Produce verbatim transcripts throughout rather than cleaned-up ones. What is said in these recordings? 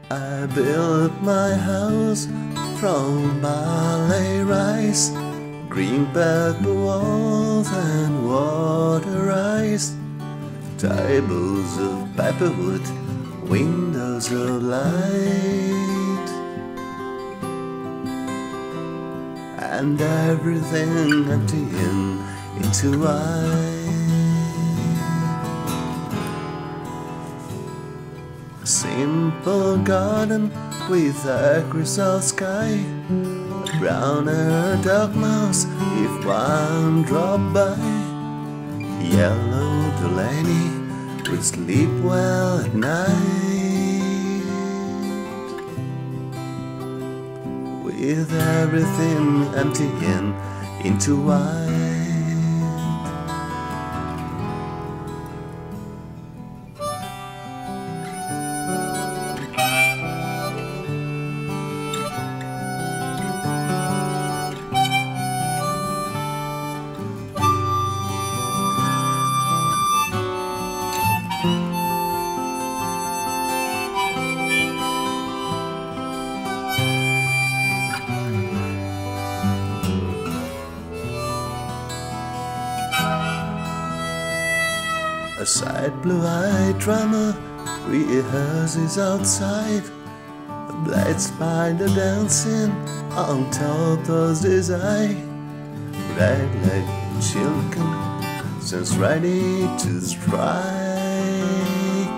I built my house from barley rice, green paper walls and water ice, tables of paperwood, windows of light, and everything emptying into white. A simple garden with a crystal sky, a browner dog mouse if one dropped by. Yellow Delaney would sleep well at night, with everything emptying into white. A sad blue-eyed drummer rehearses outside, a black spider dancing on top of his eye. Red-legged children stands ready to strike,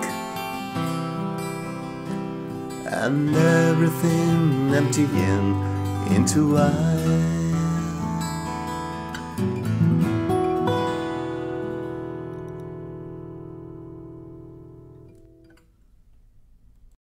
and everything emptying into white.